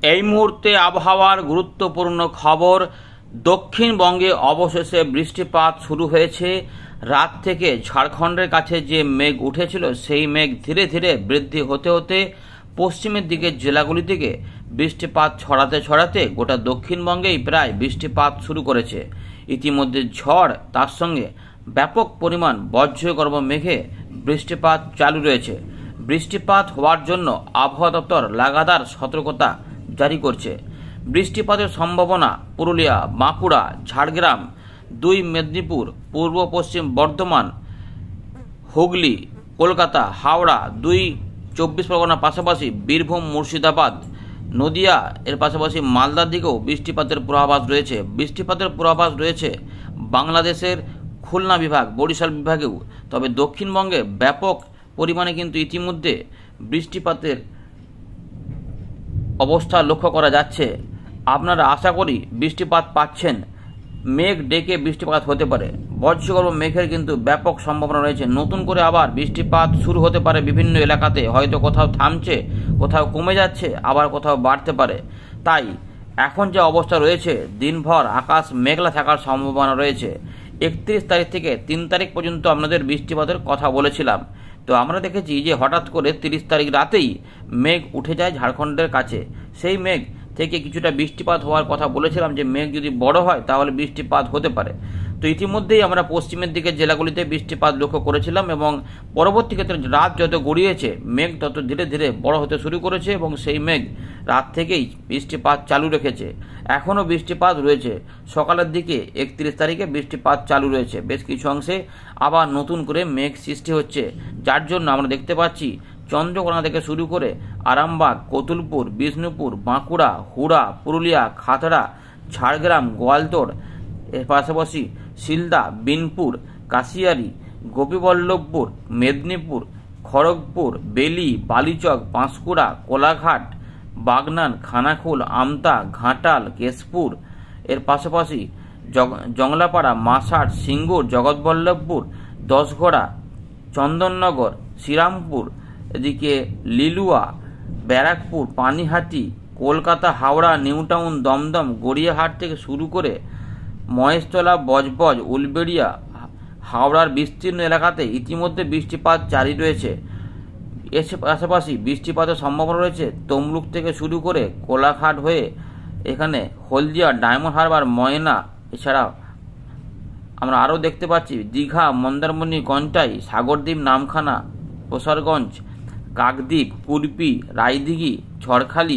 এই মুহূর্তে আবহাওয়ার গুরুত্বপূর্ণ খবর। দক্ষিণবঙ্গে অবশেষে বৃষ্টিপাত শুরু হয়েছে। রাত থেকে ঝাড়খণ্ডের কাছে যে মেঘ উঠেছিল সেই মেঘ ধীরে ধীরে বৃদ্ধি হতে হতে পশ্চিমের দিকের জেলাগুলি থেকে বৃষ্টিপাত ছড়াতে ছড়াতে গোটা দক্ষিণবঙ্গেই প্রায় বৃষ্টিপাত শুরু করেছে। ইতিমধ্যে ঝড় তার সঙ্গে ব্যাপক পরিমাণ বজ্রগর্ভ মেঘে বৃষ্টিপাত চালু রয়েছে। বৃষ্টিপাত হওয়ার জন্য আবহাওয়া দপ্তর লাগাতার সতর্কতা জারি করছে। বৃষ্টিপাতের সম্ভাবনা পুরুলিয়া, বাঁকুড়া, ঝাড়গ্রাম, 2 মেদিনীপুর, পূর্ব পশ্চিম বর্ধমান, হুগলি, কলকাতা, হাওড়া, 2 24 পরগনার পাশাপাশি বীরভূম, মুর্শিদাবাদ, নদিয়া এর পাশাপাশি মালদার দিকেও বৃষ্টিপাতের পূর্বাভাস রয়েছে। বৃষ্টিপাতের পূর্বাভাস রয়েছে বাংলাদেশের খুলনা বিভাগ, বরিশাল বিভাগেও। তবে দক্ষিণবঙ্গে ব্যাপক পরিমাণে কিন্তু ইতিমধ্যে বৃষ্টিপাতের অবস্থা লক্ষ্য করা যাচ্ছে। আপনারা আশা করি বৃষ্টিপাত পাচ্ছেন। মেঘ ডেকে বৃষ্টিপাত হতে পারে। বজ্রগর্ভ মেঘের কিন্তু ব্যাপক সম্ভাবনা রয়েছে। নতুন করে আবার বৃষ্টিপাত শুরু হতে পারে বিভিন্ন এলাকাতে। হয়তো কোথাও থামছে, কোথাও কমে যাচ্ছে, আবার কোথাও বাড়তে পারে। তাই এখন যে অবস্থা রয়েছে, দিনভর আকাশ মেঘলা থাকার সম্ভাবনা রয়েছে। 31 তারিখ থেকে 3 তারিখ পর্যন্ত আপনাদের বৃষ্টিপাতের কথা বলেছিলাম। তো আমরা দেখেছি যে হঠাৎ করে 30 তারিখ রাতেই মেঘ উঠে যায় ঝাড়খণ্ডের কাছে। সেই মেঘ থেকে কিছুটা বৃষ্টিপাত হওয়ার কথা বলেছিলাম যে মেঘ যদি বড় হয় তাহলে বৃষ্টিপাত হতে পারে। তো ইতিমধ্যেই আমরা পশ্চিমের দিকে জেলাগুলিতে বৃষ্টিপাত লক্ষ্য করেছিলাম এবং পরবর্তী ক্ষেত্রে রাত যত গড়িয়েছে মেঘ তত ধীরে ধীরে বড় হতে শুরু করেছে এবং সেই মেঘ রাত থেকেই বৃষ্টিপাত চালু রেখেছে। এখনও বৃষ্টিপাত রয়েছে। সকালের দিকে 31 তারিখে বৃষ্টিপাত চালু রয়েছে। বেশ কিছু অংশে আবার নতুন করে মেঘ সৃষ্টি হচ্ছে, যার জন্য আমরা দেখতে পাচ্ছি চন্দ্রকোনা থেকে শুরু করে আরামবাগ, কতুলপুর, বিষ্ণুপুর, বাঁকুড়া, হুড়া, পুরুলিয়া, খাতড়া, ঝাড়গ্রাম, গোয়ালতোড় এর পাশাপাশি শিলদা, বিনপুর, কাশিয়ারি, গোপীবল্লভপুর, মেদিনীপুর, খড়গপুর, বেলি, বালিচক, পাঁশকুড়া, কোলাঘাট, বাগনান, খানাকুল, আমতা, ঘাটাল, কেশপুর এর পাশাপাশি জংলাপাড়া, মাসাট, সিঙ্গুর, জগৎবল্লভপুর, দশঘড়া, চন্দননগর, শ্রীরামপুর, এদিকে লিলুয়া, ব্যারাকপুর, পানিহাটি, কলকাতা, হাওড়া, নিউটাউন, দমদম, গড়িয়াহাট থেকে শুরু করে মহেশতলা, বজবজ, উলবেড়িয়া, হাওড়ার বিস্তীর্ণ এলাকাতে ইতিমধ্যে বৃষ্টিপাত জারি রয়েছে। এর পাশাপাশি বৃষ্টিপাতের সম্ভাবনা রয়েছে তমলুক থেকে শুরু করে কোলাঘাট হয়ে এখানে হলদিয়া, ডায়মন্ড হারবার, ময়না, এছাড়াও আমরা আরও দেখতে পাচ্ছি দীঘা, মন্দারমণি, কন্টাই, সাগরদ্বীপ, নামখানা, প্রসারগঞ্জ, কাকদ্বীপ, কুলপি, রায়দিঘি, ঝড়খালি,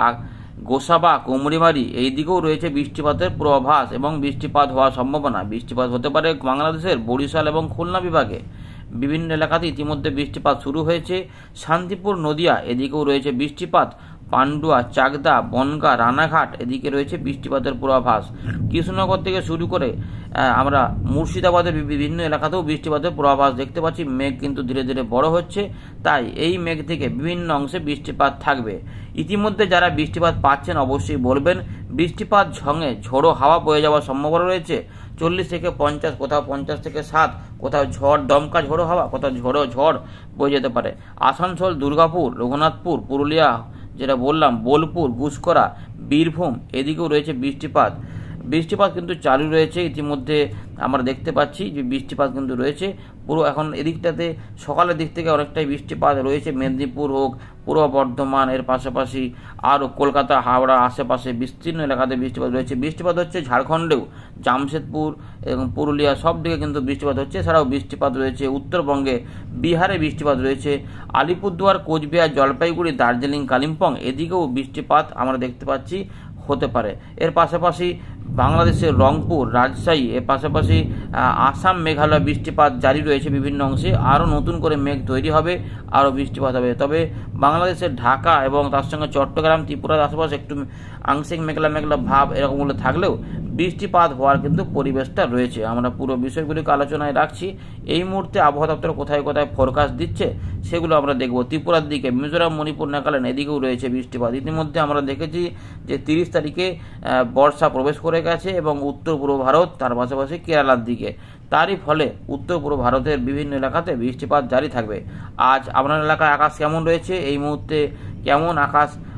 গোসাবা, কুমড়িমারি এই দিকেও রয়েছে বৃষ্টিপাতের পূর্বাভাস এবং বৃষ্টিপাত হওয়ার সম্ভাবনা। বৃষ্টিপাত হতে পারে বাংলাদেশের বরিশাল এবং খুলনা বিভাগে। বিভিন্ন এলাকাতে ইতিমধ্যে বৃষ্টিপাত শুরু হয়েছে। শান্তিপুর, নদিয়া এদিকেও রয়েছে বৃষ্টিপাত। পান্ডুয়া, চাকদা, বনগাঁ, রানাঘাট এদিকে রয়েছে বৃষ্টিপাতের পূর্বাভাস। কৃষ্ণনগর থেকে শুরু করে আমরা মুর্শিদাবাদের বিভিন্ন এলাকাতেও বৃষ্টিপাতের পূর্বাভাস দেখতে পাচ্ছি। মেঘ কিন্তু ধীরে ধীরে বড় হচ্ছে, তাই এই মেঘ থেকে বিভিন্ন অংশে বৃষ্টিপাত থাকবে। ইতিমধ্যে যারা বৃষ্টিপাত পাচ্ছেন অবশ্যই বলবেন। বৃষ্টিপাত সঙ্গে ঝোড়ো হাওয়া বয়ে যাওয়ার সম্ভাবনা রয়েছে 40 থেকে 50, কোথাও 50 থেকে 60, কোথাও ঝড়, দমকা ঝোড়ো হাওয়া, কোথাও ঝড় বয়ে যেতে পারে। আসানসোল, দুর্গাপুর, রঘুনাথপুর, পুরুলিয়া যেটা বললাম, বোলপুর, গুসকরা, বীরভূম এদিকেও রয়েছে বৃষ্টিপাত। বৃষ্টিপাত কিন্তু চালু রয়েছে। ইতিমধ্যে আমরা দেখতে পাচ্ছি যে বৃষ্টিপাত কিন্তু রয়েছে। পুরো এখন এদিকটাতে সকালের দিক থেকে অনেকটাই বৃষ্টিপাত রয়েছে। মেদিনীপুর হোক, পূর্ব বর্ধমান এর পাশাপাশি আরও কলকাতা, হাওড়া আশেপাশে বিস্তীর্ণ এলাকাতে বৃষ্টিপাত রয়েছে। বৃষ্টিপাত হচ্ছে ঝাড়খণ্ডেও, জামশেদপুর এবং পুরুলিয়া সব দিকে কিন্তু বৃষ্টিপাত হচ্ছে। এছাড়াও বৃষ্টিপাত রয়েছে উত্তরবঙ্গে, বিহারে বৃষ্টিপাত রয়েছে। আলিপুরদুয়ার, কোচবিহার, জলপাইগুড়ি, দার্জিলিং, কালিম্পং এদিকেও বৃষ্টিপাত আমরা দেখতে পাচ্ছি হতে পারে। এর পাশাপাশি বাংলাদেশের রংপুর, রাজশাহী এর পাশাপাশি আসাম, মেঘালয় বৃষ্টিপাত জারি রয়েছে বিভিন্ন অংশে। আরও নতুন করে মেঘ তৈরি হবে, আরও বৃষ্টিপাত হবে। তবে বাংলাদেশের ঢাকা এবং তার সঙ্গে চট্টগ্রাম, ত্রিপুরার আশেপাশে একটু আংশিক মেঘলা মেঘলা ভাব এরকমগুলো থাকলেও বৃষ্টিপাত হওয়ার কিন্তু পরিবেশটা রয়েছে। আমরা পুরো বিষয়গুলিকে আলোচনায় রাখছি। এই মুহূর্তে আবহাওয়া দপ্তর কোথায় কোথায় ফোরকাস্ট দিচ্ছে সেগুলো আমরা দেখব। ত্রিপুরার দিকে, মিজোরাম, মণিপুর, নাগাল্যান্ড এদিকেও রয়েছে বৃষ্টিপাত। ইতিমধ্যে আমরা দেখেছি যে 30 তারিখে বর্ষা প্রবেশ করে গেছে এবং উত্তর পূর্ব ভারত, তার পাশাপাশি কেরালার দিকে। তারই ফলে উত্তর পূর্ব ভারতের বিভিন্ন এলাকাতে বৃষ্টিপাত জারি থাকবে। আজ আপনার এলাকায় আকাশ কেমন রয়েছে, এই মুহূর্তে কেমন আকাশ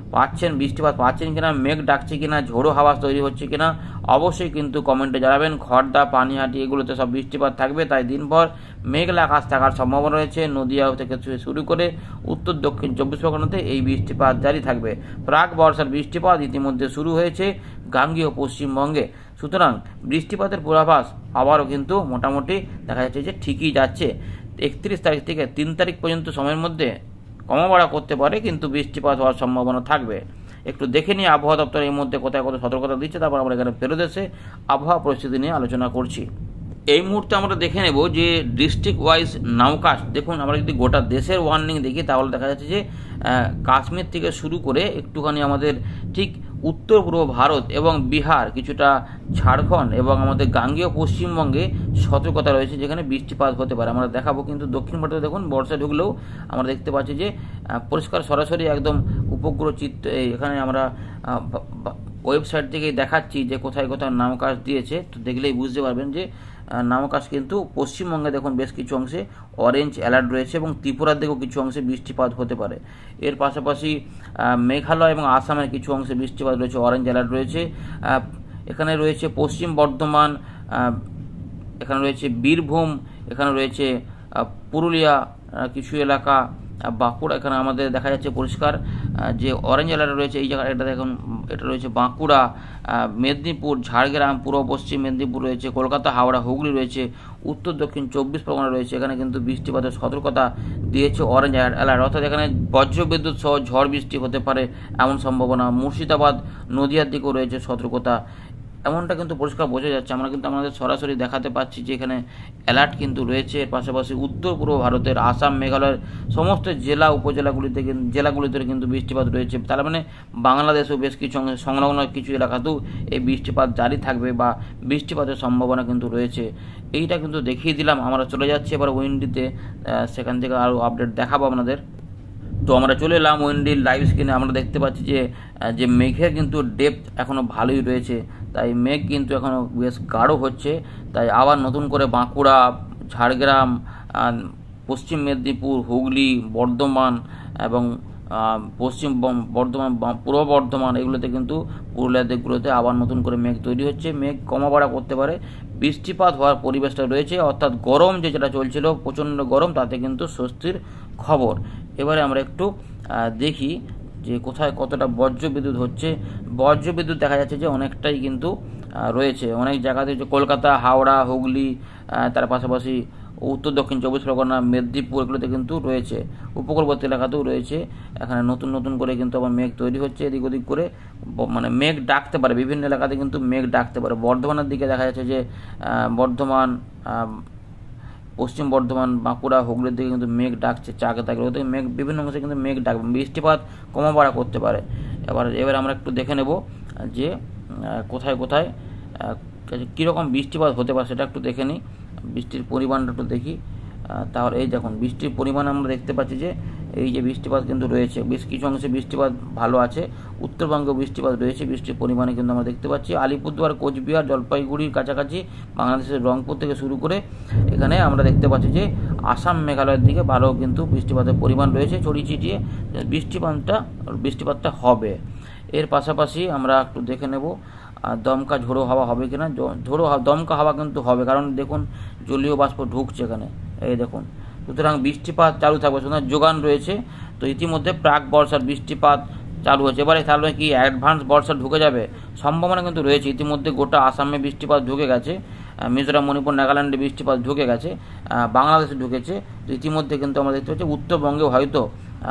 পাচ্ছেন, বৃষ্টিপাত পাচ্ছেন কিনা, মেঘ ডাকছে কিনা, ঝোড়ো হাওয়া তৈরি হচ্ছে কিনা অবশ্যই কিন্তু কমেন্টে জানাবেন। খড়দা, পানিহাটি এগুলোতে সব বৃষ্টিপাত থাকবে, তাই দিনভর মেঘলা আকাশ থাকার সম্ভাবনা রয়েছে। নদিয়া থেকে শুরু করে উত্তর দক্ষিণ 24 পরগনাতে এই বৃষ্টিপাত জারি থাকবে। প্রাক বর্ষার বৃষ্টিপাত ইতিমধ্যে শুরু হয়েছে গাঙ্গেয় পশ্চিমবঙ্গে, সুতরাং বৃষ্টিপাতের পূর্বাভাস আবারও কিন্তু মোটামুটি দেখা যাচ্ছে যে ঠিকই যাচ্ছে। 31 তারিখ থেকে 3 তারিখ পর্যন্ত সময়ের মধ্যে কমাবাড়া করতে পারে, কিন্তু বৃষ্টিপাত হওয়ার সম্ভাবনা থাকবে। একটু দেখে নিয়ে আবহাওয়া দপ্তর এই মধ্যে কোথায় কত সতর্কতা দিচ্ছে, তারপর আমরা এখানে ফেরত এসে আবহাওয়া পরিস্থিতি নিয়ে আলোচনা করছি। এই মুহূর্তে আমরা দেখে নেব যে ডিস্ট্রিক্ট ওয়াইজ নাউকাস্ট। দেখুন, আমরা যদি গোটা দেশের ওয়ার্নিং দেখি তাহলে দেখা যাচ্ছে যে কাশ্মীর থেকে শুরু করে একটুখানি আমাদের ঠিক উত্তর পূর্ব ভারত এবং বিহার, কিছুটা ঝাড়খণ্ড এবং আমাদের গাঙ্গেয় পশ্চিমবঙ্গে সতর্কতা রয়েছে, যেখানে বৃষ্টিপাত হতে পারে। আমরা দেখাবো, কিন্তু দক্ষিণ ভারতে দেখুন বর্ষা ঢুকলেও আমরা দেখতে পাচ্ছি যে পরিষ্কার সরাসরি একদম উপগ্রহ চিত্র এখানে আমরা ওয়েবসাইট থেকেই দেখাচ্ছি যে কোথায় কোথায় নামকাস্ট দিয়েছে। তো দেখলেই বুঝতে পারবেন যে নামকাস্ট কিন্তু পশ্চিমবঙ্গে দেখুন বেশ কিছু অংশে অরেঞ্জ অ্যালার্ট রয়েছে এবং ত্রিপুরার দিকেও কিছু অংশে বৃষ্টিপাত হতে পারে। এর পাশাপাশি মেঘালয় এবং আসামের কিছু অংশে বৃষ্টিপাত রয়েছে, অরেঞ্জ অ্যালার্ট রয়েছে। এখানে রয়েছে পশ্চিম বর্ধমান, এখানে রয়েছে বীরভূম, এখানে রয়েছে পুরুলিয়া কিছু এলাকা, বাঁকুড়া। এখানে আমাদের দেখা যাচ্ছে পরিষ্কার যে অরেঞ্জ অ্যালার্ট রয়েছে এই জায়গায়, এটা দেখুন এটা রয়েছে বাঁকুড়া, মেদিনীপুর, ঝাড়গ্রাম, পূর্ব পশ্চিম মেদিনীপুর রয়েছে, কলকাতা, হাওড়া, হুগলি রয়েছে, উত্তর দক্ষিণ 24 পরগনা রয়েছে। এখানে কিন্তু বৃষ্টিপাতের সতর্কতা দিয়েছে অরেঞ্জ অ্যালার্ট, অর্থাৎ এখানে বজ্রবিদ্যুৎ সহ ঝড় বৃষ্টি হতে পারে এমন সম্ভাবনা। মুর্শিদাবাদ, নদিয়ার দিকেও রয়েছে সতর্কতা, এমনটা কিন্তু পরিষ্কার বোঝা যাচ্ছে। আমরা কিন্তু আমাদের সরাসরি দেখাতে পাচ্ছি যে এখানে অ্যালার্ট কিন্তু রয়েছে। এর পাশাপাশি উত্তর পূর্ব ভারতের আসাম, মেঘালয়ের সমস্ত জেলা জেলাগুলিতে কিন্তু বৃষ্টিপাত রয়েছে। তার মানে বাংলাদেশেও বেশ কিছু সংলগ্ন কিছু এলাকাতেও এই বৃষ্টিপাত জারি থাকবে বা বৃষ্টিপাতের সম্ভাবনা কিন্তু রয়েছে। এইটা কিন্তু দেখিয়ে দিলাম। আমরা চলে যাচ্ছি এবার উইন্ডিতে, সেখান থেকে আরও আপডেট দেখাবো আপনাদের। তো আমরা চলে এলাম উইন্ডির লাইভ স্ক্রিনে। আমরা দেখতে পাচ্ছি যে মেঘের কিন্তু ডেপথ এখনও ভালোই রয়েছে, তাই মেঘ কিন্তু এখনও বেশ গাঢ় হচ্ছে। তাই আবার নতুন করে বাঁকুড়া, ঝাড়গ্রাম, পশ্চিম মেদিনীপুর, হুগলি, বর্ধমান এবং পশ্চিম বর্ধমান, পূর্ব বর্ধমান এগুলোতে কিন্তু পুরুলিয়ার দিকগুলোতে আবার নতুন করে মেঘ তৈরি হচ্ছে। মেঘ কমা বাড়া করতে পারে, বৃষ্টিপাত হওয়ার পরিবেশটা রয়েছে, অর্থাৎ গরম যেটা চলছিল প্রচণ্ড গরম, তাতে কিন্তু স্বস্তির খবর। এবারে আমরা একটু দেখি যে কোথায় কতটা বজ্রবিদ্যুৎ হচ্ছে। বজ্রবিদ্যুৎ দেখা যাচ্ছে যে অনেকটাই কিন্তু রয়েছে অনেক জায়গাতে, যে কলকাতা, হাওড়া, হুগলি, তার পাশাপাশি উত্তর দক্ষিণ 24 পরগনা, মেদিনীপুর এগুলোতে কিন্তু রয়েছে, উপকূলবর্তী এলাকাতেও রয়েছে। এখানে নতুন নতুন করে কিন্তু আবার মেঘ তৈরি হচ্ছে এদিক ওদিক করে, মানে মেঘ ডাকতে পারে বিভিন্ন এলাকাতে, কিন্তু মেঘ ডাকতে পারে। বর্ধমানের দিকে দেখা যাচ্ছে যে বর্ধমান, পশ্চিম বর্ধমান, বাঁকুড়া, হুগলির দিকে কিন্তু মেঘ ডাকছে, চাকে থাকে ওদের মেঘ, বিভিন্ন অংশে কিন্তু মেঘ ডাকবে, বৃষ্টিপাত কমা বাড়া করতে পারে। এবার আমরা একটু দেখে নেব যে কোথায় কোথায় কীরকম বৃষ্টিপাত হতে পারে সেটা একটু দেখে নিই। বৃষ্টির পরিমাণটা একটু দেখি, তাহলে এই দেখুন বৃষ্টির পরিমাণ আমরা দেখতে পাচ্ছি যে এই যে বৃষ্টিপাত কিন্তু রয়েছে, বেশ কিছু অংশে বৃষ্টিপাত ভালো আছে, উত্তরবঙ্গে বৃষ্টিপাত রয়েছে, বৃষ্টির পরিমাণে কিন্তু আমরা দেখতে পাচ্ছি আলিপুরদুয়ার, কোচবিহার, জলপাইগুড়ির কাছাকাছি, বাংলাদেশের রংপুর থেকে শুরু করে এখানে আমরা দেখতে পাচ্ছি যে আসাম, মেঘালয়ের দিকে ভালো কিন্তু বৃষ্টিপাতের পরিমাণ রয়েছে, ছড়িয়ে ছিটিয়ে বৃষ্টিপাতটা হবে। এর পাশাপাশি আমরা একটু দেখে নেব দমকা ঝোড়ো হাওয়া হবে কিনা। দমকা হাওয়া কিন্তু হবে, কারণ দেখুন জলীয় বাষ্প ঢুকছে এখানে, এই দেখুন। সুতরাং বৃষ্টিপাত চালু থাকবে, সুতরাং যোগান রয়েছে। তো ইতিমধ্যে প্রাক বর্ষার বৃষ্টিপাত চালু হচ্ছে, এবারে তাহলে কি অ্যাডভান্স বর্ষা ঢুকে যাবে সম্ভাবনা কিন্তু রয়েছে। ইতিমধ্যে গোটা আসামে বৃষ্টিপাত ঢুকে গেছে, মিজোরাম, মণিপুর, নাগাল্যান্ডে বৃষ্টিপাত ঢুকে গেছে, বাংলাদেশে ঢুকেছে। তো ইতিমধ্যে কিন্তু আমরা দেখতে পাচ্ছি উত্তরবঙ্গেও হয়তো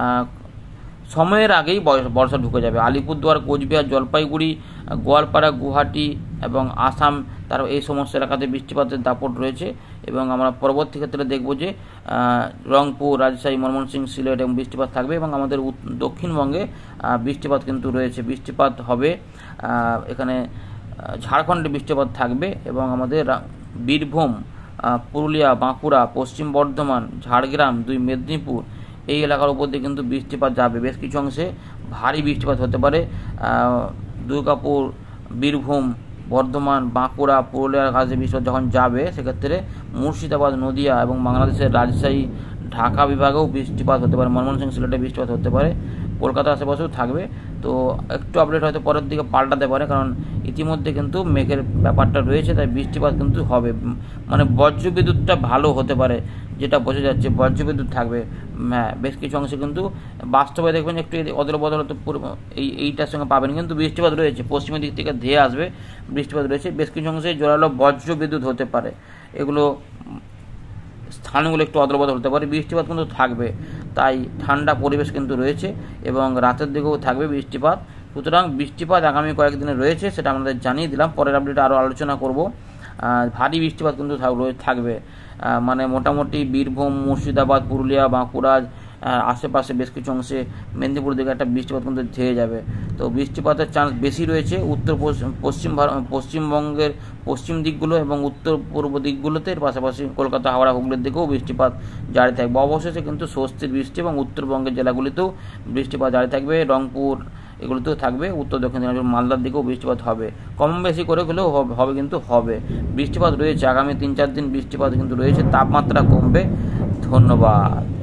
সময়ের আগেই বর্ষা ঢুকে যাবে। আলিপুরদুয়ার, কোচবিহার, জলপাইগুড়ি, গোয়ালপাড়া, গুয়াহাটি এবং আসাম, তার এই সমস্ত এলাকাতে বৃষ্টিপাতের দাপট রয়েছে। এবং আমরা পরবর্তী ক্ষেত্রে দেখব যে রংপুর, রাজশাহী, ময়মনসিংহ, সিলেট এবং বৃষ্টিপাত থাকবে। এবং আমাদের দক্ষিণবঙ্গে বৃষ্টিপাত কিন্তু রয়েছে, বৃষ্টিপাত হবে। এখানে ঝাড়খণ্ডে বৃষ্টিপাত থাকবে এবং আমাদের বীরভূম, পুরুলিয়া, বাঁকুড়া, পশ্চিম বর্ধমান, ঝাড়গ্রাম, 2 মেদিনীপুর এই এলাকার উপর দিয়ে কিন্তু বৃষ্টিপাত যাবে, বেশ কিছু অংশে ভারী বৃষ্টিপাত হতে পারে। দুর্গাপুর, বীরভূম, বর্ধমান, বাঁকুড়া, পুরুলিয়ার কাছে বৃষ্টিপাত যখন যাবে, সেক্ষেত্রে মুর্শিদাবাদ, নদিয়া এবং বাংলাদেশের রাজশাহী, ঢাকা বিভাগেও বৃষ্টিপাত হতে পারে, ময়মনসিংহ, সিলেটে বৃষ্টিপাত হতে পারে। কলকাতা আশেপাশেও থাকবে। তো একটু আপডেট হয়তো পরের দিকে পাল্টাতে পারে, কারণ ইতিমধ্যে কিন্তু মেঘের ব্যাপারটা রয়েছে, তাই বৃষ্টিপাত কিন্তু হবে। মানে বজ্রবিদ্যুৎটা ভালো হতে পারে, যেটা বোঝা যাচ্ছে বজ্রবিদ্যুৎ থাকবে। হ্যাঁ, বেশ কিছু অংশে কিন্তু বাস্তবে দেখবেন একটু অদল বদল তো এইটার সঙ্গে পাবেন, কিন্তু বৃষ্টিপাত রয়েছে। পশ্চিমের দিক থেকে ধেয়ে আসবে, বৃষ্টিপাত রয়েছে। বেশ কিছু অংশে জোরালো বজ্রবিদ্যুৎ হতে পারে। এগুলো স্থানগুলো একটু অদল বদল হতে পারে, বৃষ্টিপাত কিন্তু থাকবে। তাই ঠান্ডা পরিবেশ কিন্তু রয়েছে এবং রাতের দিকেও থাকবে বৃষ্টিপাত। সুতরাং বৃষ্টিপাত আগামী কয়েকদিনে রয়েছে, সেটা আমাদের জানিয়ে দিলাম। পরের আপডেটে আরও আলোচনা করব। ভারী বৃষ্টিপাত কিন্তু থাকবে। মানে মোটামুটি বীরভূম, মুর্শিদাবাদ, পুরুলিয়া, বাঁকুড়া, আশেপাশে বেশ কিছু অংশে মেদিনীপুর দিকে একটা বৃষ্টিপাত কিন্তু ধেয়ে যাবে। তো বৃষ্টিপাতের চান্স বেশি রয়েছে উত্তর পশ্চিমবঙ্গের পশ্চিম দিকগুলো এবং উত্তর পূর্ব দিকগুলোতে। এর পাশাপাশি কলকাতা, হাওড়া, হুগলির দিকেও বৃষ্টিপাত জারি থাকবে। অবশেষে কিন্তু স্বস্তির বৃষ্টি এবং উত্তরবঙ্গের জেলাগুলিতেও বৃষ্টিপাত জারি থাকবে। রংপুর এগুলোতেও থাকবে। উত্তর দক্ষিণ দিনাজপুর, মালদার দিকেও বৃষ্টিপাত হবে, কম বেশি করে হলেও হবে, কিন্তু হবে। বৃষ্টিপাত রয়েছে আগামী 3-4 দিন, বৃষ্টিপাত কিন্তু রয়েছে। তাপমাত্রা কমবে। ধন্যবাদ।